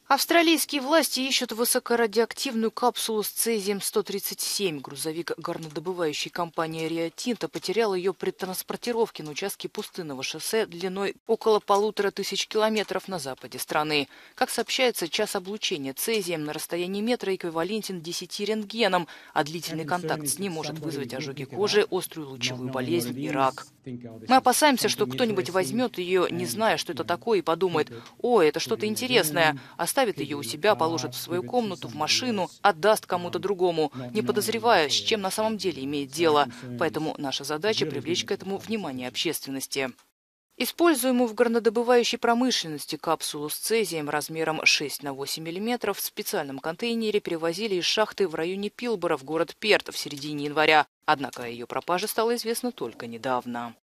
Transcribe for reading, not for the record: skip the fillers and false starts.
Австралийские власти ищут высокорадиоактивную капсулу с цезием-137. Грузовик горнодобывающей компании Rio Tinto потерял ее при транспортировке на участке пустынного шоссе длиной около 1500 километров на западе страны. Как сообщается, час облучения цезием на расстоянии метра эквивалентен 10 рентгенам, а длительный контакт с ним может вызвать ожоги кожи, острую лучевую болезнь и рак. Мы опасаемся, что кто-нибудь возьмет ее, не зная, что это такое, и подумает: «О, это что-то интересное», оставит ее у себя, положит в свою комнату, в машину, отдаст кому-то другому, не подозревая, с чем на самом деле имеет дело. Поэтому наша задача – привлечь к этому внимание общественности. Используемую в горнодобывающей промышленности капсулу с цезием размером 6 на 8 мм в специальном контейнере перевозили из шахты в районе Пилбора в город Перт в середине января. Однако о ее пропаже стало известно только недавно.